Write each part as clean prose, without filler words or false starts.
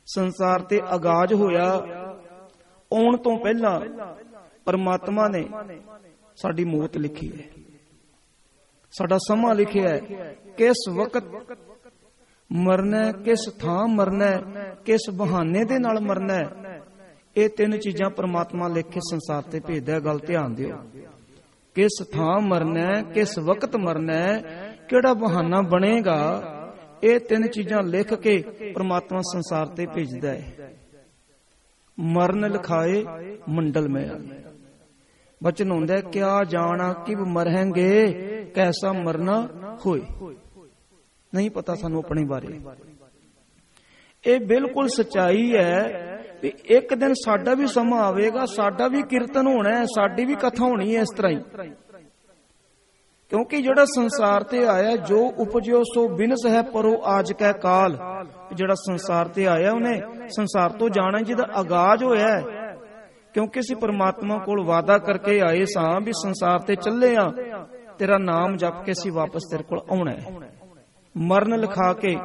संसार ते आगाज होया आउण तो पहला परमात्मा ने साडी मौत लिखी है, साडा समा लिखिया है, किस वक्त मरना, किस थां मरना, किस बहाने दे नाल मरना। ये तीन चीजां परमात्मा लिख के संसार ते भेजदा। गल ध्यान दिओ, किस थां मरना, किस वक्त मरना, किहड़ा बहाना बनेगा, ये तीन चीजां लिख के परमात्मा संसार ते भेजदा है। मरण लिखाए मंडल में, बचन होंदा क्या जाना कि मरहेंगे, कैसा मरना होए। नहीं पता सानू अपने बारे। ये बिल्कुल सच्चाई है भी एक दिन साडा भी समा आवेगा, साडा भी कीर्तन होना है, साडी भी कथा होनी है इस तरह ही। क्योंकि जिहड़ा संसार ते आया, जो उपजो सो बिनस है परो आज कै काल। जिहड़ा संसार ते आया उन्हें संसार तो जाना, जिहदा आगाज होया है। क्योंकि असीं परमात्मा कोल वादा करके आए सां भी संसार ते चले आ, तेरा नाम जप के असीं वापस तेरे कोल आउणा है। मरण लिखा के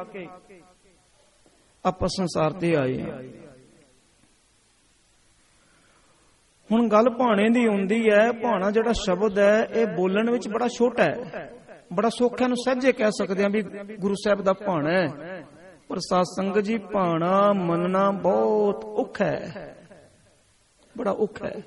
आपां संसार ते आए हां। हुण गल भाणे दी आउंदी है। भाणा जिहड़ा शब्द है ये बोलण विच बड़ा छोटा है, बड़ा सौखा नूं सहजे कह सकदे हां भी गुरु साहिब दा भाणा है। पर साध संगत जी भाणा मनना बहुत औखा है, बड़ा औखा है।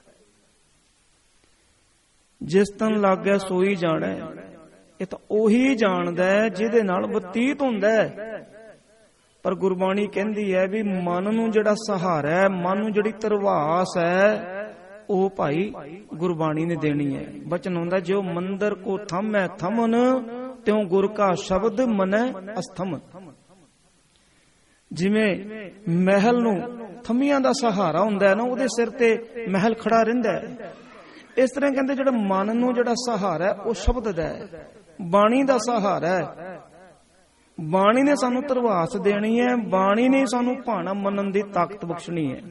जिस तन लग गया सोई जाना, ये तो ओही जानदा है जिहदे नाल बतीत हुंदा है। पर गुरबाणी कहंदी है भी मन नूं जिहड़ा सहारा है, मन नूं जिहड़ी तरवास है, ਉਹ ਭਾਈ ਗੁਰਬਾਣੀ ਨੇ ਦੇਣੀ ਹੈ। ਬਚਨ ਹੁੰਦਾ ਜੋ ਮੰਦਰ ਕੋ ਥੰਮੈ ਥਮਨ, ਤਿਉ ਗੁਰ ਕਾ ਸ਼ਬਦ ਮਨੈ ਅਸਥਮਨ। ਜਿਵੇਂ ਮਹਿਲ ਨੂੰ ਥੰਮੀਆਂ ਦਾ ਸਹਾਰਾ ਹੁੰਦਾ ਹੈ ਨਾ, ਉਹਦੇ ਸਿਰ ਤੇ ਮਹਿਲ ਖੜਾ ਰਹਿੰਦਾ ਹੈ। ਇਸ ਤਰ੍ਹਾਂ ਕਹਿੰਦੇ ਜਿਹੜਾ ਮਨ ਨੂੰ ਜਿਹੜਾ ਸਹਾਰਾ ਹੈ ਉਹ ਸ਼ਬਦ ਦਾ ਹੈ, ਬਾਣੀ ਦਾ ਸਹਾਰਾ ਹੈ। ਬਾਣੀ ਨੇ ਸਾਨੂੰ ਤਰਵਾਸ ਦੇਣੀ ਹੈ, ਬਾਣੀ ਨੇ ਸਾਨੂੰ ਭਾਣਾ ਮੰਨਣ ਦੀ ਤਾਕਤ ਬਖਸ਼ਣੀ ਹੈ।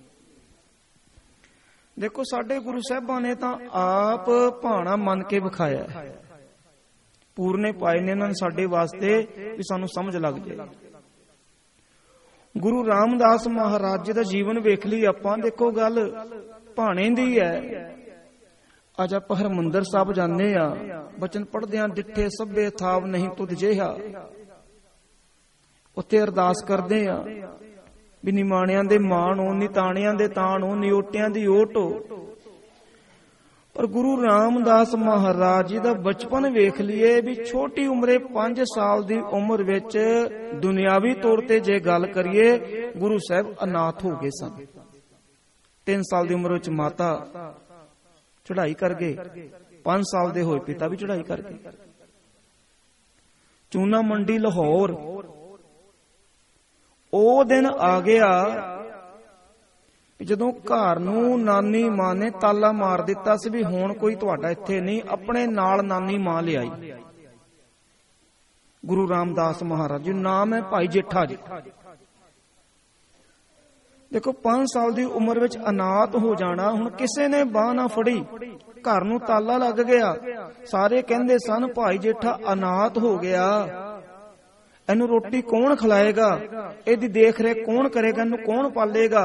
देखो साडे गुरु साहिबां ने तां आप भाणा मन के विखाया है, पूरने पाए ने इन्हां साडे वास्ते भी सानू समझ लग जाए। गुरु रामदास महाराज जी दा जीवन वेख ली आपां। देखो गल भाणे दी है। अज आप हरमंदर साहब जाने आ, बचन पढ़दे आ, डिठे सभे थाव नहीं तुध जिहा। उत्थे अरदास करदे आ भी निमाणियां दे मान हो, निताणियां दे ताण हो, नियोटियां दी ओट हो। पर गुरु रामदास महाराज जी दा बचपन वेख लीए भी छोटी उम्रे 5 साल दी उम्र विच दुनियावी तौर ते जे गल करिए गुरु साहब अनाथ हो गए सन। 3 साल दी उम्र विच माता चढ़ाई कर गए, 5 साल दे होए पिता भी चढ़ाई कर गए। चूना मंडी लाहौर ਉਹ ਦਿਨ ਆ ਗਿਆ ਜਦੋਂ ਘਰ ਨੂੰ ਨਾਨੀ ਮਾਂ ਨੇ ਤਾਲਾ ਮਾਰ ਦਿੱਤਾ ਸੀ ਵੀ ਹੁਣ ਕੋਈ ਤੁਹਾਡਾ ਇੱਥੇ ਨਹੀਂ। ਆਪਣੇ ਨਾਲ ਨਾਨੀ ਮਾਂ ਲਿਆਈ। ਗੁਰੂ ਰਾਮਦਾਸ ਮਹਾਰਾਜ ਜੀ ਨਾਮ ਹੈ ਭਾਈ ਜੇਠਾ ਜੀ। ਦੇਖੋ 5 ਸਾਲ ਦੀ ਉਮਰ ਵਿੱਚ ਅਨਾਥ ਹੋ ਜਾਣਾ। ਹੁਣ ਕਿਸੇ ਨੇ ਬਾਹ ਨਾ ਫੜੀ, ਘਰ ਨੂੰ ਤਾਲਾ ਲੱਗ ਗਿਆ। ਸਾਰੇ ਕਹਿੰਦੇ ਸਨ ਭਾਈ ਜੇਠਾ ਅਨਾਥ ਹੋ ਗਿਆ, ਇਹਨੂੰ ਰੋਟੀ ਕੌਣ ਖਿਲਾਏਗਾ, ਇਹਦੀ ਦੇਖ ਰੇਖ ਕੌਣ ਕਰੇਗਾ, ਇਹਨੂੰ ਕੌਣ ਪਾਲੇਗਾ।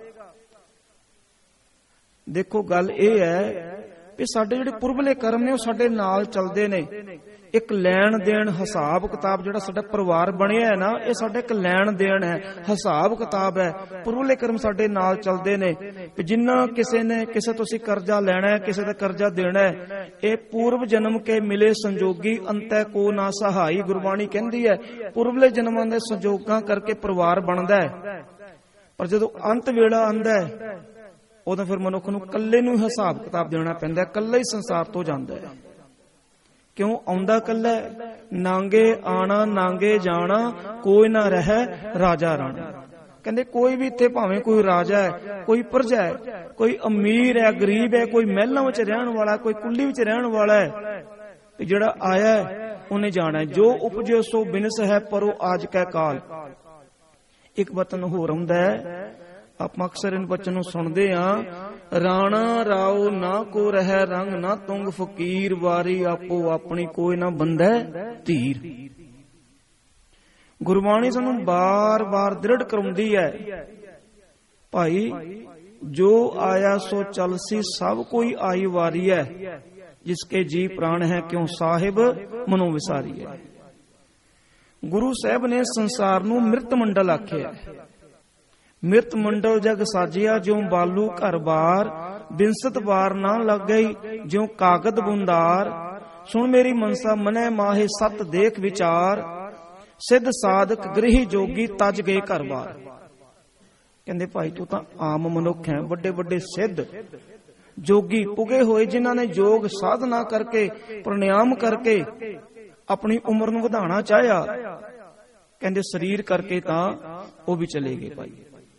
ਦੇਖੋ ਗੱਲ ਇਹ ਹੈ ਵੀ ਸਾਡੇ ਜਿਹੜੇ ਪੁਰਬਲੇ ਕਰਮ ਨੇ ਉਹ ਸਾਡੇ ਨਾਲ ਚੱਲਦੇ ਨੇ। ਇੱਕ ਲੈਣ ਦੇਣ ਹਿਸਾਬ ਕਿਤਾਬ ਜਿਹੜਾ ਸਾਡਾ ਪਰਿਵਾਰ ਬਣਿਆ ਹੈ ਨਾ, ਇਹ ਸਾਡਾ ਇੱਕ ਲੈਣ ਦੇਣ ਹੈ, ਹਿਸਾਬ ਕਿਤਾਬ ਹੈ। ਪੁਰਬਲੇ ਕਰਮ ਸਾਡੇ ਨਾਲ ਚੱਲਦੇ ਨੇ। ਜਿੰਨਾ ਕਿਸੇ ਨੇ ਕਿਸੇ ਤੋਂ ਅਸੀਂ ਕਰਜ਼ਾ ਲੈਣਾ ਹੈ, ਕਿਸੇ ਦਾ ਕਰਜ਼ਾ ਦੇਣਾ ਹੈ, ਇਹ ਪੂਰਵ ਜਨਮ ਕੇ ਮਿਲੇ ਸੰਜੋਗੀ ਅੰਤੈ ਕੋ ਨਾ ਸਹਾਈ। ਗੁਰਬਾਣੀ ਕਹਿੰਦੀ ਹੈ ਪੁਰਬਲੇ ਜਨਮਾਂ ਦੇ ਸੰਜੋਗਾਂ ਕਰਕੇ ਪਰਿਵਾਰ ਬਣਦਾ ਹੈ। ਪਰ ਜਦੋਂ ਅੰਤ ਵੇਲਾ ਆਉਂਦਾ ਹੈ ਉਦੋਂ ਫਿਰ ਮਨੁੱਖ ਨੂੰ ਇਕੱਲੇ ਨੂੰ ਹਿਸਾਬ ਕਿਤਾਬ ਦੇਣਾ ਪੈਂਦਾ, ਇਕੱਲਾ ਹੀ ਸੰਸਾਰ ਤੋਂ ਜਾਂਦਾ ਹੈ। ਕਿਉਂ ਆਉਂਦਾ ਇਕੱਲਾ? ਨਾਂਗੇ ਆਣਾ ਨਾਂਗੇ ਜਾਣਾ, ਕੋਈ ਨਾ ਰਹਿ ਰਾਜਾ ਰਾਣਾ। ਕਹਿੰਦੇ ਕੋਈ ਵੀ ਇੱਥੇ ਭਾਵੇਂ ਕੋਈ ਰਾਜਾ ਹੈ, ਕੋਈ ਪ੍ਰਜਾ ਹੈ, ਕੋਈ ਅਮੀਰ ਹੈ, ਗਰੀਬ ਹੈ, ਕੋਈ ਮਹਿਲਾਂ ਵਿੱਚ ਰਹਿਣ ਵਾਲਾ, ਕੋਈ ਕੁੱਲੀ ਵਿੱਚ ਰਹਿਣ ਵਾਲਾ ਹੈ, ਜਿਹੜਾ ਆਇਆ ਉਹਨੇ ਜਾਣਾ। ਜੋ ਉਪਜਿਓ ਸੋ ਬਿਨਸ ਹੈ ਪਰੋ ਆਜ ਕੈ ਕਾਲ। ਇੱਕ ਵਤਨ ਹੋਰ ਹੁੰਦਾ ਹੈ, ਆਪਾਂ ਅਕਸਰ ਇਨ ਬਚਨ ਨੂੰ ਸੁਣਦੇ ਹਾਂ, ਰਾਣਾ ਰਾਓ ਨਾ ਕੋ ਰਹਿ ਰੰਗ ਨਾ ਤੁੰਗ ਫਕੀਰ, ਵਾਰੀ ਆਪੋ ਆਪਣੀ ਕੋਈ ਨਾ ਬੰਧੈ ਧੀਰ। ਗੁਰਬਾਣੀ ਸਾਨੂੰ ਬਾਰ-ਬਾਰ ਦ੍ਰਿੜ ਕਰਾਉਂਦੀ ਹੈ, ਭਾਈ ਜੋ ਆਇਆ ਸੋ ਚਲਸੀ ਸਭ ਕੋਈ ਆਈ ਵਾਰੀ ਹੈ, ਜਿਸਕੇ ਜੀ ਪ੍ਰਾਣ ਹੈ ਕਿਉਂ ਸਾਹਿਬ ਮਨੋ ਵਿਸਾਰੀ ਹੈ। ਗੁਰੂ ਸਾਹਿਬ ਨੇ ਸੰਸਾਰ ਨੂੰ ਮਿਰਤ ਮੰਡਲ ਆਖਿਆ। ਮਿਰਤ ਮੰਡਲ ਜਗ ਸਾਜਿਆ, ਜਿਉ ਬਾਲੂ ਘਰ ਬਾਰ, ਬਿੰਸਤ ਬਾਰ ਨਾ ਲੱਗ ਗਈ, ਜਿਉ ਕਾਗਦ ਬੁੰਦਾਰ। ਸੁਣ ਮੇਰੀ ਮਨਸਾ ਮਨੈ ਮਾਹੇ ਸਤ ਦੇਖ ਵਿਚਾਰ, ਸਿੱਧ ਸਾਧਕ ਗ੍ਰਹੀ ਜੋਗੀ ਤਜ ਗਏ ਘਰ ਬਾਰ। ਕਹਿੰਦੇ ਭਾਈ ਤੂੰ ਤਾਂ ਆਮ ਮਨੁੱਖ ਹੈ, ਵੱਡੇ ਵੱਡੇ ਸਿੱਧ ਜੋਗੀ ਪੁਗੇ ਹੋਏ ਜਿਨ੍ਹਾਂ ਨੇ ਯੋਗ ਸਾਧਨਾ ਕਰਕੇ ਪ੍ਰਣਾਮ ਕਰਕੇ ਆਪਣੀ ਉਮਰ ਨੂੰ ਵਧਾਉਣਾ ਚਾਹਿਆ, ਕਹਿੰਦੇ ਸਰੀਰ ਕਰਕੇ ਤਾਂ ਉਹ ਵੀ ਚਲੇ ਗਏ ਭਾਈ।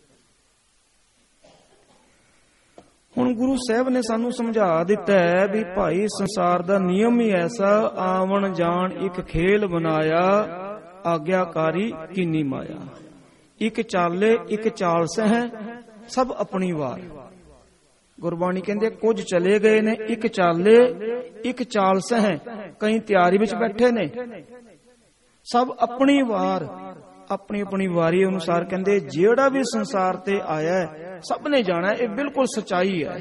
ਹੁਣ ਗੁਰੂ ਸਾਹਿਬ ਨੇ ਸਾਨੂੰ ਸਮਝਾ ਦਿੱਤਾ ਹੈ ਵੀ ਭਾਈ ਸੰਸਾਰ ਦਾ ਨਿਯਮ ਹੀ ਐਸਾ, ਆਵਣ ਜਾਣ ਇੱਕ ਖੇਲ ਬਣਾਇਆ, ਆਗਿਆਕਾਰੀ ਕੀਨੀ ਮਾਇਆ। ਇੱਕ ਚਾਲੇ ਇੱਕ ਚਾਲ ਸਹਿ, ਸਭ ਆਪਣੀ ਵਾਰ। ਗੁਰਬਾਣੀ ਕਹਿੰਦੇ ਕੁਝ ਚਲੇ ਗਏ ਨੇ ਇੱਕ ਚਾਲੇ ਇੱਕ ਚਾਲ ਸਹਿ, ਕਈ ਤਿਆਰੀ ਵਿੱਚ ਬੈਠੇ ਨੇ, ਸਭ ਆਪਣੀ ਵਾਰ ਆਪਣੀ ਆਪਣੀ ਵਾਰੀ ਅਨੁਸਾਰ। ਕਹਿੰਦੇ ਜਿਹੜਾ ਵੀ ਸੰਸਾਰ ਤੇ ਆਇਆ ਹੈ ਸਭ ਨੇ ਜਾਣਾ, ਇਹ ਬਿਲਕੁਲ ਸਚਾਈ ਹੈ।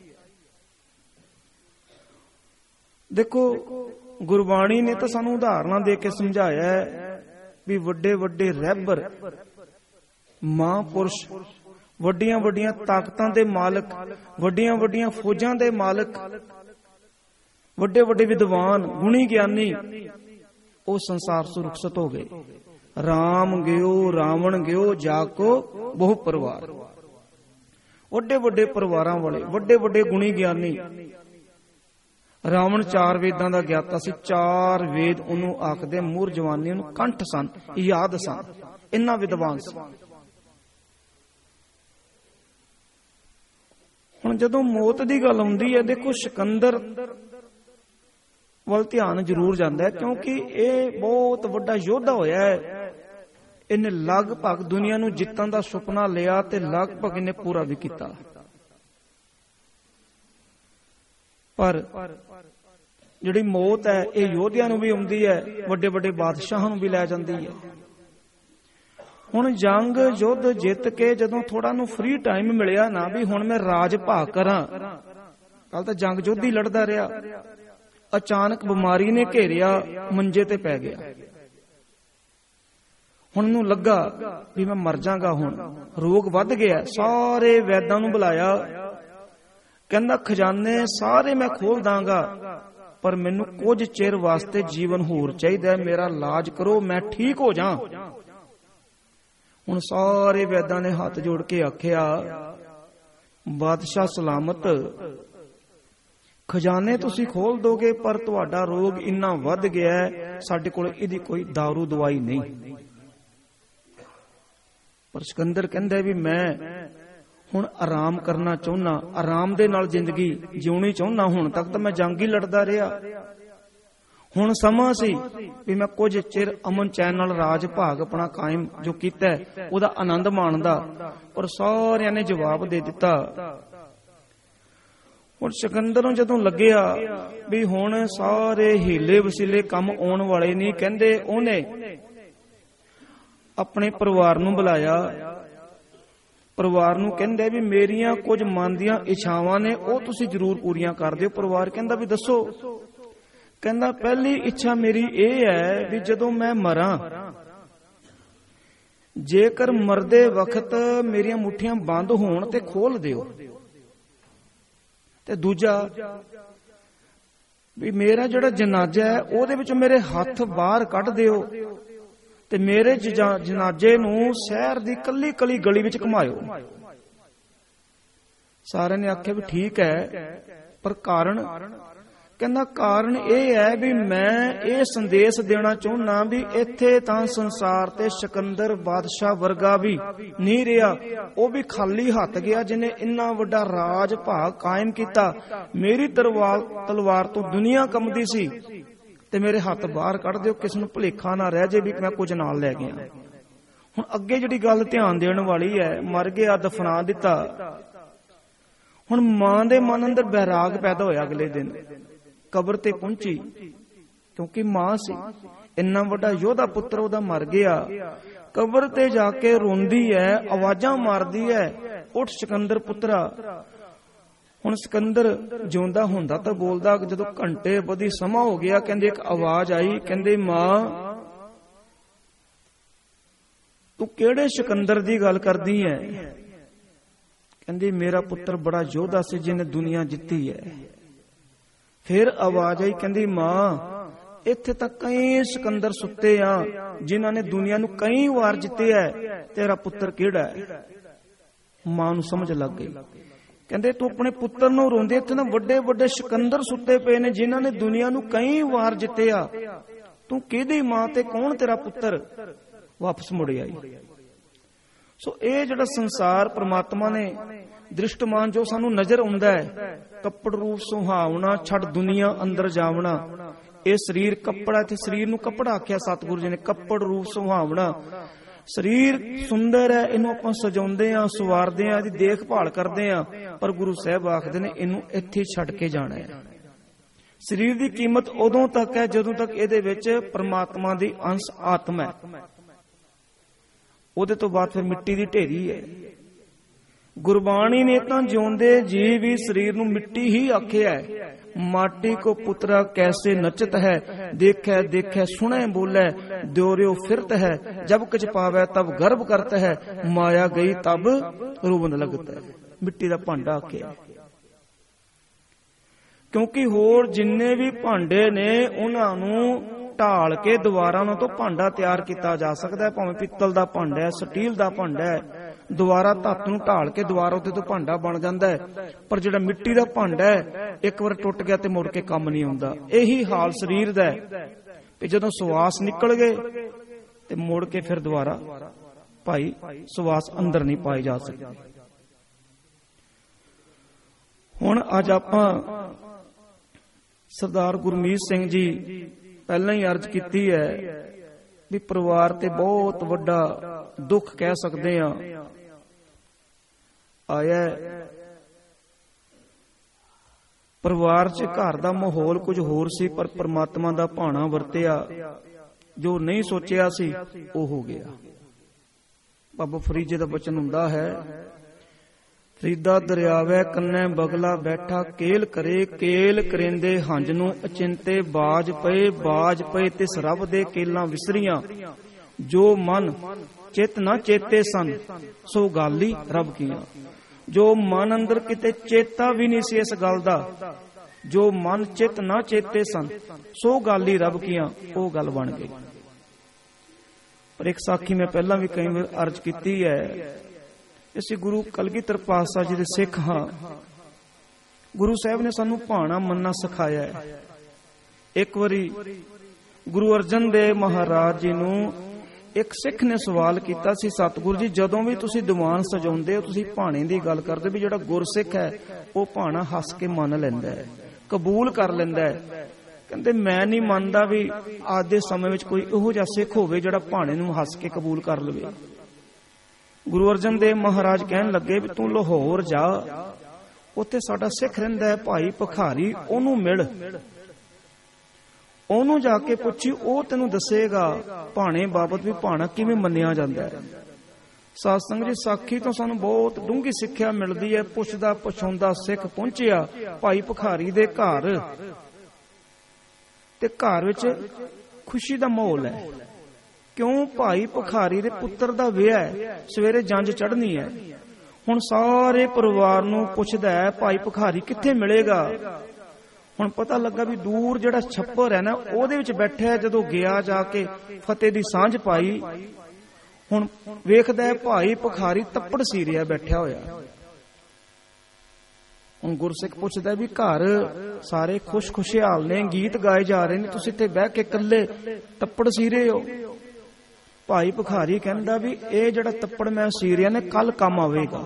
ਦੇਖੋ ਗੁਰਬਾਣੀ ਨੇ ਤਾਂ ਸਾਨੂੰ ਉਦਾਹਰਨਾਂ ਦੇ ਕੇ ਸਮਝਾਇਆ ਹੈ ਵੀ ਵੱਡੇ ਵੱਡੇ ਰਹਿਬਰ ਮਹਾਂਪੁਰਸ਼, ਵੱਡੀਆਂ ਵੱਡੀਆਂ ਤਾਕਤਾਂ ਦੇ ਮਾਲਕ, ਵੱਡੀਆਂ ਵੱਡੀਆਂ ਫੌਜਾਂ ਦੇ ਮਾਲਕ, ਵੱਡੇ ਵੱਡੇ ਵਿਦਵਾਨ ਗੁਣੀ ਗਿਆਨੀ, ਉਹ ਸੰਸਾਰ ਤੋਂ ਰੁਖਸਤ ਹੋ ਗਏ। ਰਾਮ ਗਿਓ ਰਾਵਣ ਗਿਓ ਜਾ ਕੋ ਬਹੁ ਪਰਿਵਾਰ। ਵੱਡੇ ਵੱਡੇ ਪਰਿਵਾਰਾਂ ਵਾਲੇ ਵੱਡੇ ਵੱਡੇ ਗੁਣੀ ਗਿਆਨੀ। ਰਾਵਣ 4 ਵੇਦਾਂ ਦਾ ਗਿਆਤਾ ਸੀ, 4 ਵੇਦ ਉਹਨੂੰ ਆਖਦੇ ਮੂਰ ਜਵਾਨੀ, ਉਹਨੂੰ ਕੰਠ ਸਨ, ਯਾਦ ਸਨ, ਇੰਨਾ ਵਿਦਵਾਨ ਸੀ। ਹੁਣ ਜਦੋਂ ਮੌਤ ਦੀ ਗੱਲ ਆਉਂਦੀ ਹੈ, ਦੇਖੋ ਸਿਕੰਦਰ ਵੱਲ ਧਿਆਨ ਜ਼ਰੂਰ ਜਾਂਦਾ ਹੈ, ਕਿਉਂਕਿ ਇਹ ਬਹੁਤ ਵੱਡਾ ਯੋਧਾ ਹੋਇਆ ਹੈ। ਇਹਨੇ ਲਗਭਗ ਦੁਨੀਆ ਨੂੰ ਜਿੱਤਣ ਦਾ ਸੁਪਨਾ ਲਿਆ ਤੇ ਲਗਭਗ ਇਹਨੇ ਪੂਰਾ ਵੀ ਕੀਤਾ। ਪਰ ਜਿਹੜੀ ਮੌਤ ਹੈ ਇਹ ਯੋਧਿਆਂ ਨੂੰ ਵੀ ਆਉਂਦੀ ਹੈ, ਵੱਡੇ ਵੱਡੇ ਬਾਦਸ਼ਾਹਾਂ ਨੂੰ ਵੀ ਲੈ ਜਾਂਦੀ ਹੈ। ਹੁਣ ਜੰਗ ਯੁੱਧ ਜਿੱਤ ਕੇ ਜਦੋਂ ਥੋੜਾ ਨੂੰ ਫ੍ਰੀ ਟਾਈਮ ਮਿਲਿਆ ਨਾ ਵੀ ਹੁਣ ਮੈਂ ਰਾਜ ਭਾਗ ਕਰਾਂ, ਕੱਲ ਤਾਂ ਜੰਗ ਯੁੱਧ ਹੀ ਲੜਦਾ ਰਿਹਾ, ਅਚਾਨਕ ਬਿਮਾਰੀ ਨੇ ਘੇਰਿਆ, ਮੰਜੇ ਤੇ ਪੈ ਗਿਆ। ਹੁਣ ਨੂੰ ਲੱਗਾ ਵੀ ਮੈਂ ਮਰ ਜਾਗਾ, ਹੁਣ ਰੋਗ ਵੱਧ ਗਿਆ। ਸਾਰੇ ਵੈਦਾਂ ਨੂੰ ਬੁਲਾਇਆ, ਕਹਿੰਦਾ ਖਜ਼ਾਨੇ ਸਾਰੇ ਮੈਂ ਖੋਲ ਦਾਂਗਾ, ਪਰ ਮੈਨੂੰ ਕੁਝ ਚਿਰ ਵਾਸਤੇ ਜੀਵਨ ਹੋਰ ਚਾਹੀਦਾ, ਮੇਰਾ ਇਲਾਜ ਕਰੋ, ਮੈਂ ਠੀਕ ਹੋ ਜਾ। ਹੁਣ ਸਾਰੇ ਵੈਦਾਂ ਨੇ ਹੱਥ ਜੋੜ ਕੇ ਆਖਿਆ, ਬਾਦਸ਼ਾਹ ਸਲਾਮਤ, ਖਜ਼ਾਨੇ ਤੁਸੀਂ ਖੋਲ ਦੋਗੇ ਪਰ ਤੁਹਾਡਾ ਰੋਗ ਇੰਨਾ ਵੱਧ ਗਿਆ, ਸਾਡੇ ਕੋਲ ਇਹਦੀ ਕੋਈ ਦਾਰੂ ਦਵਾਈ ਨਹੀਂ। ਪਰ ਸਿਕੰਦਰ ਕਹਿੰਦਾ ਵੀ ਮੈਂ ਹੁਣ ਆਰਾਮ ਕਰਨਾ ਚਾਹੁੰਦਾ, ਆਰਾਮ ਦੇ ਨਾਲ ਜ਼ਿੰਦਗੀ ਜਿਉਣੀ ਚਾਹੁੰਦਾ। ਹੁਣ ਤੱਕ ਤਾਂ ਮੈਂ ਜੰਗ ਹੀ ਲੜਦਾ ਰਿਹਾ, ਹੁਣ ਸਮਾਂ ਸੀ ਵੀ ਮੈਂ ਕੁਝ ਚਿਰ ਅਮਨ ਚੈਨ ਨਾਲ ਰਾਜ ਭਾਗ ਆਪਣਾ ਕਾਇਮ ਜੋ ਕੀਤਾ ਉਹਦਾ ਆਨੰਦ ਮਾਣਦਾ। ਪਰ ਸਾਰਿਆਂ ਨੇ ਜਵਾਬ ਦੇ ਦਿੱਤਾ। ਹੁਣ ਸਿਕੰਦਰ ਨੂੰ ਜਦੋਂ ਲੱਗਿਆ ਵੀ ਹੁਣ ਸਾਰੇ ਹੀਲੇ ਵਸੀਲੇ ਕੰਮ ਆਉਣ ਵਾਲੇ ਨਹੀਂ, ਕਹਿੰਦੇ ਉਹਨੇ ਆਪਣੇ ਪਰਿਵਾਰ ਨੂੰ ਬੁਲਾਇਆ। ਪਰਿਵਾਰ ਨੂੰ ਕਹਿੰਦੇ ਵੀ ਮੇਰੀਆਂ ਕੁਝ ਮਨ ਦੀਆਂ ਇੱਛਾਵਾਂ ਨੇ, ਉਹ ਤੁਸੀਂ ਜ਼ਰੂਰ ਪੂਰੀਆਂ ਕਰ ਦਿਓ। ਪਰਿਵਾਰ ਕਹਿੰਦਾ ਵੀ ਦੱਸੋ। ਕਹਿੰਦਾ ਪਹਿਲੀ ਇੱਛਾ ਮੇਰੀ ਇਹ ਹੈ ਵੀ ਜਦੋਂ ਮੈਂ ਮਰਾਂ, ਜੇਕਰ ਮਰਦੇ ਵਕਤ ਮੇਰੀਆਂ ਮੁੱਠੀਆਂ ਬੰਦ ਹੋਣ ਤੇ ਖੋਲ ਦਿਓ। ਤੇ ਦੂਜਾ ਵੀ ਮੇਰਾ ਜਿਹੜਾ ਜਨਾਜ਼ਾ ਹੈ ਉਹਦੇ ਵਿੱਚ ਮੇਰੇ ਹੱਥ ਬਾਹਰ ਕੱਢ ਦਿਓ ਤੇ ਮੇਰੇ ਜਨਾਜ਼ੇ ਨੂੰ ਸ਼ਹਿਰ ਦੀ ਕੱਲੀ ਕੱਲੀ ਗਲੀ ਵਿੱਚ ਘੁਮਾਇਓ। ਸਾਰਿਆਂ ਨੇ ਆਖਿਆ ਵੀ ਠੀਕ ਹੈ, ਪਰ ਕਾਰਨ? ਕਹਿੰਦਾ ਕਾਰਨ ਇਹ ਹੈ ਵੀ ਮੈਂ ਇਹ ਸੰਦੇਸ਼ ਦੇਣਾ ਚਾਹੁੰਦਾ ਵੀ ਇੱਥੇ ਤਾਂ ਸੰਸਾਰ ਤੇ ਸਿਕੰਦਰ ਬਾਦਸ਼ਾਹ ਵਰਗਾ ਵੀ ਨਹੀਂ ਰਿਹਾ, ਉਹ ਵੀ ਖਾਲੀ ਹੱਥ ਗਿਆ ਜਿਹਨੇ ਇੰਨਾ ਵੱਡਾ ਰਾਜ ਭਾਗ ਕਾਇਮ ਕੀਤਾ। ਮੇਰੀ ਤਲਵਾਰ ਤੋਂ ਦੁਨੀਆ ਕੰਬਦੀ ਸੀ ਤੇ ਮੇਰੇ ਹੱਥ ਬਾਹਰ ਕੱਢ ਦਿਓ, ਕਿਸ ਨੂੰ ਭੁਲੇਖਾ ਨਾ ਰਹਿ ਜੇ ਵੀ ਮੈਂ ਕੁਝ ਨਾਲ ਲੈ ਗਿਆ। ਹੁਣ ਅੱਗੇ ਜਿਹੜੀ ਗੱਲ ਧਿਆਨ ਦੇਣ ਵਾਲੀ ਹੈ, ਮਰ ਗਿਆ, ਦਫਨਾ ਦਿੱਤਾ। ਹੁਣ ਮਾਂ ਦੇ ਮਨ ਅੰਦਰ ਬੈਰਾਗ ਪੈਦਾ ਹੋਇਆ। ਅਗਲੇ ਦਿਨ ਕਬਰ ਤੇ ਪਹੁੰਚੀ, ਕਿਉਂਕਿ ਮਾਂ ਸੀ, ਇੰਨਾ ਵੱਡਾ ਯੋਧਾ ਪੁੱਤਰ ਉਹਦਾ ਮਰ ਗਿਆ। ਕਬਰ ਤੇ ਜਾ ਕੇ ਰੋਂਦੀ ਹੈ, ਆਵਾਜ਼ਾਂ ਮਾਰਦੀ ਹੈ, ਉੱਠ ਸਿਕੰਦਰ ਪੁੱਤਰਾ। ਹੁਣ ਸਿਕੰਦਰ ਜਿਉਂਦਾ ਹੁੰਦਾ ਤਾਂ ਬੋਲਦਾ, ਜਦੋਂ ਘੰਟੇ ਬੱਧੀ ਸਮਾਂ ਹੋ ਗਿਆ, ਕਹਿੰਦੇ ਇੱਕ ਆਵਾਜ਼ ਆਈ, ਕਹਿੰਦੇ ਮਾਂ ਤੂੰ ਕਿਹੜੇ ਸਿਕੰਦਰ ਦੀ ਗੱਲ ਕਰਦੀ ਹੈ? ਕਹਿੰਦੀ ਮੇਰਾ ਪੁੱਤਰ ਬੜਾ ਯੋਧਾ ਸੀ ਜਿਹਨੇ ਦੁਨੀਆ ਜਿੱਤੀ ਹੈ। ਫਿਰ ਆਵਾਜ਼ ਆਈ, ਕਹਿੰਦੀ ਮਾਂ ਇੱਥੇ ਤਾਂ ਕਈ ਸਿਕੰਦਰ ਸੁੱਤੇ ਆ ਜਿਨ੍ਹਾਂ ਨੇ ਦੁਨੀਆ ਨੂੰ ਕਈ ਵਾਰ ਜਿੱਤਿਆ, ਤੇਰਾ ਪੁੱਤਰ ਕਿਹੜਾ ਹੈ? ਮਾਂ ਨੂੰ ਸਮਝ ਲੱਗ ਗਈ। ਕਹਿੰਦੇ ਤੂੰ ਆਪਣੇ ਪੁੱਤਰ ਨੂੰ ਰੋਂਦੇ, ਇੱਥੇ ਨਾ ਵੱਡੇ ਵੱਡੇ ਸਿਕੰਦਰ ਸੁੱਤੇ ਪਏ ਨੇ ਜਿਨ੍ਹਾਂ ਨੇ ਦੁਨੀਆ ਨੂੰ ਕਈ ਵਾਰ ਜਿੱਤਿਆ, ਤੂੰ ਕਿਹਦੀ ਮਾਂ ਤੇ ਕੌਣ ਤੇਰਾ ਪੁੱਤਰ? ਵਾਪਸ ਮੁੜ ਆਈ। ਸੋ ਇਹ ਜਿਹੜਾ ਸੰਸਾਰ ਪ੍ਰਮਾਤਮਾ ਨੇ ਦ੍ਰਿਸ਼ਟਮਾਨ ਜੋ ਸਾਨੂੰ ਨਜ਼ਰ ਆਉਂਦਾ ਹੈ, ਕੱਪੜ ਰੂਪ ਸੁਹਾਵਣਾ ਛੱਡ ਦੁਨੀਆ ਅੰਦਰ ਜਾਵਣਾ। ਇਹ ਸਰੀਰ ਕੱਪੜਾ, ਤੇ ਸਰੀਰ ਨੂੰ ਕੱਪੜਾ ਆਖਿਆ ਸਤਿਗੁਰੂ ਜੀ ਨੇ, ਕੱਪੜ ਰੂਪ ਸੁਹਾਵਣਾ। ਸਰੀਰ ਸੁੰਦਰ ਹੈ, ਇਹਨੂੰ ਆਪਾਂ ਸਜਾਉਂਦੇ ਆ, ਸਵਾਰਦੇ ਆ, ਇਹਦੀ ਦੇਖਭਾਲ ਕਰਦੇ ਆ, ਪਰ ਗੁਰੂ ਸਾਹਿਬ ਆਖਦੇ ਨੇ ਇਹਨੂੰ ਇੱਥੇ ਛੱਡ ਕੇ ਜਾਣਾ ਹੈ। ਸਰੀਰ ਦੀ ਕੀਮਤ ਉਦੋਂ ਤੱਕ ਹੈ ਜਦੋਂ ਤੱਕ ਇਹਦੇ ਵਿੱਚ ਪ੍ਰਮਾਤਮਾ ਦੀ ਅੰਸ਼ ਆਤਮਾ ਹੈ। ਉਹਦੇ ਤੋਂ ਬਾਅਦ ਫਿਰ ਮਿੱਟੀ ਦੀ ਢੇਰੀ ਹੈ। ਗੁਰਬਾਣੀ ਨੇ ਤਾਂ ਜਿਉਂਦੇ ਜੀ ਵੀ ਸਰੀਰ ਨੂੰ ਮਿੱਟੀ ਹੀ ਆਖਿਆ ਹੈ। ਮਾਟੀ ਕੋ ਪੁੱਤਰਾ ਕੈਸੇ ਨਚਤ ਹੈ, ਦੇਖੈ ਦੇਖੈ ਸੁਣੇ ਬੋਲੇ, ਦਿਉਰਿਓ ਫਿਰਤ ਹੈ, ਜਬ ਕੁਛ ਪਾਵੈ ਤਬ ਗਰਭ ਕਰਤ ਹੈ, ਮਾਇਆ ਗਈ ਤਬ ਰੋਵਨ ਲਗਤ ਹੈ। ਮਿੱਟੀ ਦਾ ਭਾਂਡਾ ਆਖਿਆ, ਕਿਉਂਕਿ ਹੋਰ ਜਿੰਨੇ ਵੀ ਭਾਂਡੇ ਨੇ ਉਹਨਾਂ ਨੂੰ ਢਾਲ ਕੇ ਦੁਬਾਰਾ ਉਹਨਾਂ ਤੋਂ ਭਾਂਡਾ ਤਿਆਰ ਕੀਤਾ ਜਾ ਸਕਦਾ ਹੈ। ਭਾਵੇਂ ਪਿੱਤਲ ਦਾ ਭਾਂਡਾ ਹੈ, ਸਟੀਲ ਦਾ ਭਾਂਡਾ ਹੈ, ਦੁਬਾਰਾ ਧਾਤ ਨੂੰ ਢਾਲ ਕੇ ਦੁਬਾਰਾ ਉਹਦੇ ਤੋਂ ਭਾਂਡਾ ਬਣ ਜਾਂਦਾ ਹੈ। ਪਰ ਜਿਹੜਾ ਮਿੱਟੀ ਦਾ ਭਾਂਡਾ ਹੈ, ਇੱਕ ਵਾਰ ਟੁੱਟ ਗਿਆ ਤੇ ਮੁੜ ਕੇ ਕੰਮ ਨਹੀਂ ਆਉਂਦਾ। ਇਹੀ ਹਾਲ ਸਰੀਰ ਦਾ ਹੈ ਕਿ ਜਦੋਂ ਸਵਾਸ ਨਿਕਲ ਗਏ ਤੇ ਮੁੜ ਕੇ ਫਿਰ ਦੁਬਾਰਾ ਭਾਈ ਸਵਾਸ ਅੰਦਰ ਨਹੀਂ ਪਾਏ ਜਾ ਸਕਦੇ। ਹੁਣ ਅੱਜ ਆਪਾਂ ਸਰਦਾਰ ਗੁਰਮੀਤ ਸਿੰਘ ਜੀ ਪਹਿਲਾਂ ਹੀ ਅਰਜ਼ ਕੀਤੀ ਹੈ ਵੀ ਪਰਿਵਾਰ ਤੇ ਬਹੁਤ ਵੱਡਾ ਦੁੱਖ ਕਹਿ ਸਕਦੇ ਆ ਆਇਆ। ਪਰਿਵਾਰ 'ਚ ਘਰ ਦਾ ਮਾਹੌਲ ਕੁਝ ਹੋਰ ਸੀ, ਪਰ ਪਰਮਾਤਮਾ ਦਾ ਭਾਣਾ ਵਰਤਿਆ, ਜੋ ਨਹੀਂ ਸੋਚਿਆ ਸੀ ਉਹ ਹੋ ਗਿਆ। ਬਾਬਾ ਫਰੀਦ ਜੀ ਦਾ ਬਚਨ ਹੁੰਦਾ ਹੈ, ਫਰੀਦਾ ਦਰਿਆਵੇ ਕੰਨੇ ਬਗਲਾ ਬੈਠਾ, ਕੇਲ ਕਰੇ ਕੇਲ ਕਰਿੰਦੇ ਹੰਝ ਨੂੰ ਅਚਿੰਤੇ, ਬਾਜ ਪਏ ਤਿਸ ਰੱਬ ਦੇ ਕੇਲਾਂ ਵਿਸਰੀਆਂ, ਜੋ ਮਨ ਚਿਤ ਨਾ ਚੇਤੇ ਸਨ ਸੋ ਗਾਲੀ ਰੱਬ ਕੀਆਂ। ਜੋ ਮਨ ਅੰਦਰ ਕਿਤੇ ਚੇਤਾ ਵੀ ਨਹੀਂ ਸੀ ਇਸ ਗੱਲ ਦਾ, ਜੋ ਮਨ ਚਿਤ ਨਾ ਚੇਤੇ ਸਨ ਸੋ ਗਾਲੀ ਰੱਬ ਕੀਆਂ, ਉਹ ਗੱਲ ਬਣ ਗਈ। ਪਰ ਇੱਕ ਸਾਖੀ ਮੈਂ ਪਹਿਲਾਂ ਵੀ ਕਈ ਵਾਰ ਅਰਜ਼ ਕੀਤੀ ਹੈ, ਅਸੀਂ ਗੁਰੂ ਕਲਗੀਧਰ ਪਾਤਸ਼ਾਹ ਜੀ ਦੇ ਸਿੱਖ ਹਾਂ। ਗੁਰੂ ਸਾਹਿਬ ਨੇ ਸਾਨੂੰ ਭਾਣਾ ਮੰਨਣਾ ਸਿਖਾਇਆ ਹੈ। ਇੱਕ ਵਾਰੀ ਗੁਰੂ ਅਰਜਨ ਦੇਵ ਮਹਾਰਾਜ ਜੀ ਨੂੰ ਇੱਕ ਸਿੱਖ ਨੇ ਸਵਾਲ ਕੀਤਾ ਸੀ, ਸਤਿਗੁਰੂ ਜੀ ਜਦੋਂ ਵੀ ਤੁਸੀਂ ਦੀਵਾਨ ਸਜਾਉਂਦੇ ਹੋ ਤੁਸੀਂ ਭਾਣੇ ਦੀ ਗੱਲ ਕਰਦੇ, ਵੀ ਜਿਹੜਾ ਗੁਰਸਿੱਖ ਹੈ ਉਹ ਭਾਣਾ ਹੱਸ ਕੇ ਮੰਨ ਲੈਂਦਾ ਹੈ, ਕਬੂਲ ਕਰ ਲੈਂਦਾ ਹੈ। ਕਹਿੰਦੇ ਮੈਂ ਨਹੀਂ ਮੰਨਦਾ ਵੀ ਅੱਜ ਦੇ ਸਮੇਂ ਵਿੱਚ ਕੋਈ ਇਹੋ ਜਿਹਾ ਸਿੱਖ ਹੋਵੇ ਜਿਹੜਾ ਭਾਣੇ ਨੂੰ ਹੱਸ ਕੇ ਕਬੂਲ ਕਰ ਲਵੇ। ਗੁਰੂ ਅਰਜਨ ਦੇਵ ਮਹਾਰਾਜ ਕਹਿਣ ਲੱਗੇ ਵੀ ਤੂੰ ਲਾਹੌਰ ਜਾ, ਉੱਥੇ ਸਾਡਾ ਸਿੱਖ ਰਹਿੰਦਾ ਹੈ ਭਾਈ ਭਖਾਰੀ, ਉਹਨੂੰ ਮਿਲ, ਉਹਨੂੰ ਜਾ ਕੇ ਪੁੱਛੀ, ਉਹ ਤੈਨੂੰ ਦੱਸੇਗਾ ਭਾਣੇ ਬਾਬਤ ਵੀ ਭਾਣਾ ਕਿਵੇਂ ਮੰਨਿਆ ਜਾਂਦਾ ਹੈ। ਸਾਧ ਸੰਗਤ ਜੀ, ਸਾਖੀ ਤੋਂ ਸਾਨੂੰ ਬਹੁਤ ਡੂੰਘੀ ਸਿੱਖਿਆ ਮਿਲਦੀ ਹੈ। ਪੁੱਛਦਾ ਪੁੱਛਾਉਂਦਾ ਸਿੱਖ ਪਹੁੰਚਿਆ ਭਾਈ ਭਖਾਰੀ ਦੇ ਘਰ, ਤੇ ਘਰ ਵਿੱਚ ਖੁਸ਼ੀ ਦਾ ਮਾਹੌਲ ਹੈ। ਕਿਉਂ? ਭਾਈ ਭਖਾਰੀ ਦੇ ਪੁੱਤਰ ਦਾ ਵਿਆਹ ਹੈ, ਸਵੇਰੇ ਜੰਝ ਚੜ੍ਹਨੀ ਹੈ। ਹੁਣ ਸਾਰੇ ਪਰਿਵਾਰ ਨੂੰ ਪੁੱਛਦਾ ਹੈ ਭਾਈ ਭਖਾਰੀ ਕਿੱਥੇ ਮਿਲੇਗਾ। ਹੁਣ ਪਤਾ ਲੱਗਾ ਵੀ ਦੂਰ ਜਿਹੜਾ ਛੱਪਰ ਹੈ ਨਾ ਉਹਦੇ ਵਿੱਚ ਬੈਠਿਆ। ਜਦੋਂ ਗਿਆ ਜਾ ਕੇ ਫਤਿਹ ਦੀ ਸਾਂਝ ਪਾਈ, ਹੁਣ ਵੇਖਦਾ ਹੈ ਭਾਈ ਭਖਾਰੀ ਤੱਪੜ ਸੀ ਰਿਹਾ ਬੈਠਿਆ ਹੋਇਆ। ਹੁਣ ਗੁਰਸਿੱਖ ਪੁੱਛਦਾ ਵੀ ਘਰ ਸਾਰੇ ਖੁਸ਼ ਖੁਸ਼ਹਾਲ ਨੇ, ਗੀਤ ਗਾਏ ਜਾ ਰਹੇ ਨੇ, ਤੁਸੀਂ ਇੱਥੇ ਬਹਿ ਕੇ ਇਕੱਲੇ ਤੱਪੜ ਸੀ ਰਹੇ ਹੋ। ਭਾਈ ਭਖਾਰੀ ਕਹਿੰਦਾ ਵੀ ਇਹ ਜਿਹੜਾ ਤੱਪੜ ਮੈਂ ਸੀ ਰਿਹਾ ਨੇ ਕੱਲ ਕੰਮ ਆਵੇਗਾ।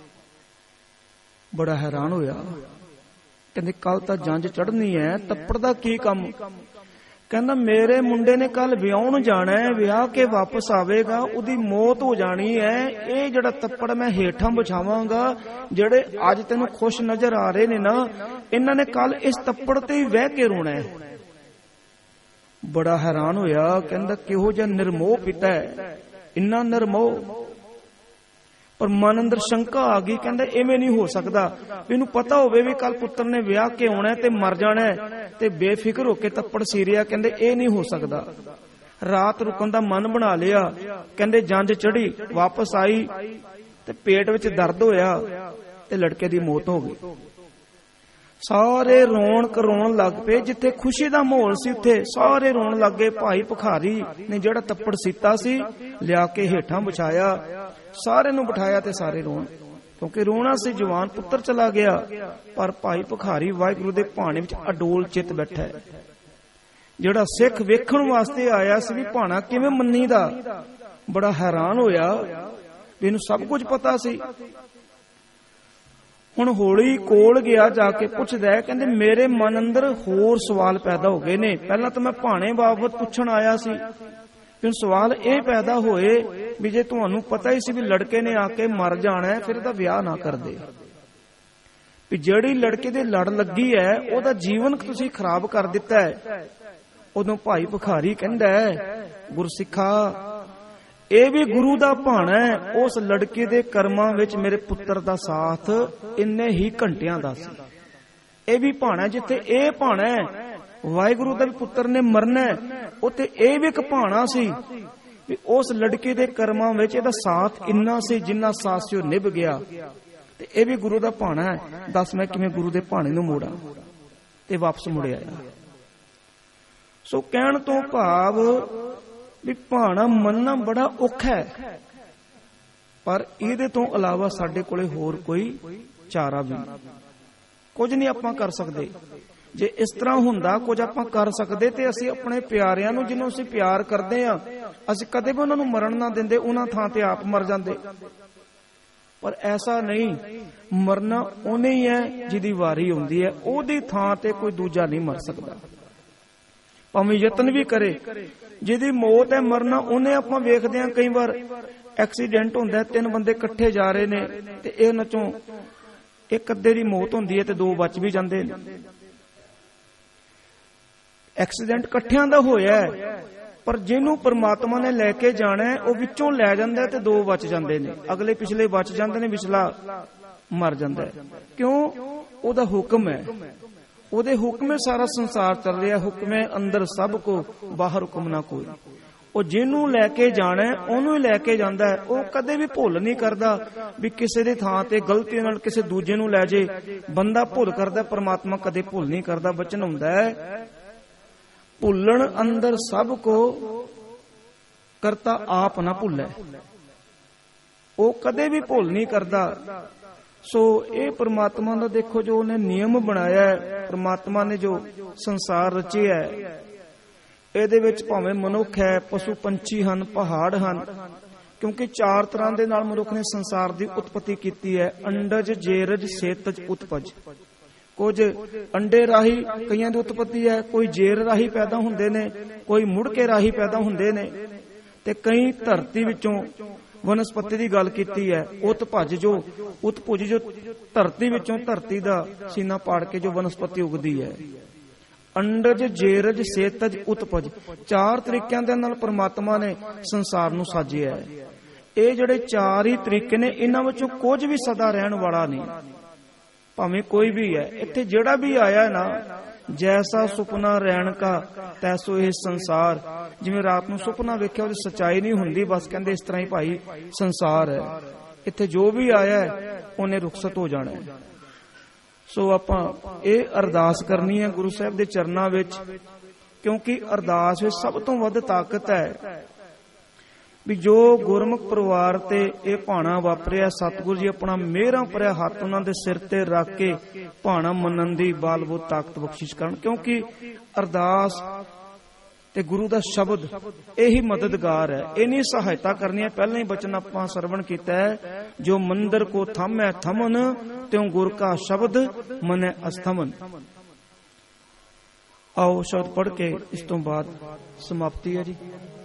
ਬੜਾ ਹੈਰਾਨ ਹੋਇਆ, ਕਹਿੰਦੇ ਕੱਲ ਤਾਂ ਜੰਝ ਚੜ੍ਹਨੀ ਹੈ, ਤੱਪੜ ਦਾ ਕੀ ਕੰਮ? ਕਹਿੰਦਾ ਮੇਰੇ ਮੁੰਡੇ ਨੇ ਕੱਲ ਵਿਆਹਣ ਜਾਣਾ ਹੈ, ਵਿਆਹ ਕੇ ਵਾਪਸ ਆਵੇਗਾ, ਉਹਦੀ ਮੌਤ ਹੋ ਜਾਣੀ ਹੈ। ਇਹ ਜਿਹੜਾ ਤੱਪੜ ਮੈਂ ਹੇਠਾਂ ਵਿਛਾਵਾਂਗਾ, ਜਿਹੜੇ ਅੱਜ ਤੈਨੂੰ ਖੁਸ਼ ਨਜ਼ਰ ਆ ਰਹੇ ਨੇ ਨਾ, ਇਹਨਾਂ ਨੇ ਕੱਲ ਇਸ ਤੱਪੜ ਤੇ ਹੀ ਵਹਿ ਕੇ ਰੋਣਾ ਹੈ। बड़ा हैरान होया, कहंदा किहो जिहा निर्मोह पिता है, इन्ना निर्मोह। पर मन अंदर शंका आ गई, कहंदा इवें नहीं हो सकदा, इहनूं पता होवे भी कल पुत्र ने विआह के आउणा ते मर जाना है ते बेफिक्र होके तप्पड़ सीरिया। कहंदे ये नहीं हो सकदा। रात रुकण दा मन बना लिया। कहंदे जंज चढ़ी, वापस आई ते पेट विच दर्द होया ते लड़के दी मौत हो गई। सारे रोण करोण लग पे, जिथे खुशी दा माहौल सी उत्थे सारे रोण लग गए। भाई भखारी ने जिहड़ा तप्पड़ सीता सी लिया के हेठां बिछाया, सारे नूं बिठाया ते सारे रोण, क्योंकि रोना सी जवान पुत्र चला गया। पर भाई भखारी वाहिगुरू दे भाणे विच अडोल चित बैठा है। जिहड़ा सिख वेखण वास्ते आया सी भी भाणा किवें मन्नीदा, बड़ा हैरान होया भी इहनूं सब कुछ पता सी। हुण होली कोल गया, जाके पुछदा है, कहंदे मेरे मन अंदर होर सवाल पैदा हो गए ने। पहला तो मैं भाणे बाबत पुछण आया सी, फिर सवाल ये पैदा होए भी जे तुहानूं पता ही सी भी लड़के ने आके मर जाना है, फिर इहदा विआह ना कर दे। भी जिहड़ी लड़के दे लड़ लगी है ओहदा जीवन तुसीं खराब कर दिता है। उदों भाई भखारी कहंदा है, गुरसिखा ਇਹ भी गुरु दा भाणा है, उस लड़के दे कर्मां विच मेरे पुत्र दा साथ इन्ने ही घंटियां दा सी। ਇਹ भी भाणा जिथे ਇਹ भाणा है वाहिगुरू दा भी पुत्र ने मरना है, उत्थे ਇਹ भी एक भाणा सी भी उस लड़के दे कर्मां विच ਇਹਦਾ साथ इन्ना सी जिन्ना साथ सी ਉਹ निभ गया। ते ਇਹ भी गुरु दा भाणा है। दस मैं किवें गुरु दे भाणे नूं मोड़ां ते वापस मुड़ आया। सो कहण तो भाव भी भाणा मनना बड़ा औखा है, पर इहदे तो इलावा साडे कोले होर कोई चारा भी कुछ नहीं आपां कर सकदे। जे इस तरह हुंदा कुछ आपां कर सकदे ते असीं अपने प्यारिਆਂ ਨੂੰ जिन्हों असीं प्यार करदे आ, असीं कदे भी उन्हां ਨੂੰ मरण ना दिंदे, उन्हां थां ते आप मर जांदे। पर ऐसा नहीं, मरना उहने ही है जिहदी वारी आउंदी है, ओहदी थां ते कोई दूजा नहीं मर सकदा। भावें यतन भी करे, जिहदी मौत है मरना उन्हें आपां वेखदे आ। कई बार एक्सीडेंट हुंदा है, 3 बंदे इकट्ठे जा रहे ने ते इहनां चों एक अद्धे दी मौत हुंदी है ते 2 बच भी जांदे ने। एक्सीडेंट इकट्ठियां दा होया है, पर जिन्हों परमात्मा ने लैके जाना है वह विचों लै जांदा है ते 2 बच जांदे ने, अगले पिछले बच जांदे ने, विचला मर जांदा है। क्यों? ओहदा हुक्म है, ਉਹਦੇ ਹੁਕਮੇ ਸਾਰਾ ਸੰਸਾਰ ਚੱਲ ਰਿਹਾ। ਹੁਕਮੇ ਅੰਦਰ ਸਭ ਕੋ, ਬਾਹਰ ਹੁਕਮ ਨਾ ਕੋਈ। ਉਹ ਜਿਹਨੂੰ ਲੈ ਕੇ ਜਾਣਾ ਉਹਨੂੰ ਹੀ ਲੈ ਕੇ ਜਾਂਦਾ ਹੈ। ਉਹ ਕਦੇ ਵੀ ਭੁੱਲ ਨਹੀਂ ਕਰਦਾ ਵੀ ਕਿਸੇ ਦੇ ਥਾਂ ਤੇ ਗਲਤੀ ਨਾਲ ਕਿਸੇ ਦੂਜੇ ਨੂੰ ਲੈ ਜੇ। ਬੰਦਾ ਭੁੱਲ ਕਰਦਾ, ਪਰਮਾਤਮਾ ਕਦੇ ਭੁੱਲ ਨਹੀਂ ਕਰਦਾ। ਬਚਨ ਹੁੰਦਾ ਹੈ, ਭੁੱਲਣ ਅੰਦਰ ਸਭ ਕੋ ਕਰਤਾ ਆਪ ਨਾ ਭੁੱਲੇ। ਉਹ ਕਦੇ ਵੀ ਭੁੱਲ ਨਹੀਂ ਕਰਦਾ। सो ये परमात्मा का देखो जो उन्हें नियम बनाया है, परमात्मा ने जो संसार रचिया है, ਇਹਦੇ ਵਿੱਚ ਭਾਵੇਂ ਮਨੁੱਖ ਹੈ, ਪਸ਼ੂ ਪੰਛੀ ਹਨ, ਪਹਾੜ ਹਨ, ਕਿਉਂਕਿ 4 ਤਰ੍ਹਾਂ ਦੇ ਨਾਲ ਮਨੁੱਖ ਨੇ ਸੰਸਾਰ ਦੀ ਉਤਪਤੀ ਕੀਤੀ ਹੈ। ਅੰਡਜ, ਜੇਰਜ, ਸੇਤਜ, ਉਤਪਜ। ਕੁਝ ਅੰਡੇ ਰਾਹੀਂ ਕਈਆਂ ਦੀ ਉਤਪਤੀ ਹੈ, ਕੋਈ ਜੇਰ ਰਾਹੀਂ ਪੈਦਾ ਹੁੰਦੇ ਨੇ, ਕੋਈ ਮੁੜ ਕੇ ਰਾਹੀਂ ਪੈਦਾ ਹੁੰਦੇ ਨੇ, ਤੇ ਕਈ ਧਰਤੀ ਵਿੱਚੋਂ वनस्पति की गल की है। उत्पज जो उत्पुज जो धरती विचों धरती का सीना पाड़ के जो वनस्पति उगती है। अंडज, जेरज, सेतज, उत्पज 4 तरीकों दे नाल परमात्मा ने संसार नूं साजिया है। ये जिहड़े 4 ही तरीके ने, इन्हां विचों कुछ भी सदा रहण वाला नहीं, भावें कोई भी है। इत्थे जिहड़ा भी आया है ना, जैसा सुपना रहन का तैसो ये संसार। जिवें रात नूं सुपना वेख्या ओहदी सच्चाई नहीं हुंदी, बस कहंदे इस तरह ही भाई संसार है। इत्थे जो भी आया है उन्हें रुखसत हो जाना है। सो आपां ये अरदास करनी है गुरु साहिब दे चरनां विच, क्योंकि अरदास विच सब तो वध ताकत है। भी जो गुरमुख परिवार ते ये भाणा वापरिया, सतगुरु जी अपना मेहरां भरिया हत्थ उन्हां दे सिर ते रख के भाणा मनन दी बाल-बो ताकत बख्शिश करन। क्योंकि अरदास ते गुरु दा शब्द यही मददगार है, इन्हीं सहायता करनी है। पहले ही बचन आपां सरवण कीता है, जो मंदिर को थमै थमन, त्यों गुर का शब्द मनै अस्थमन। आओ शब्द पढ़ के इस तो बाद समाप्ति है जी।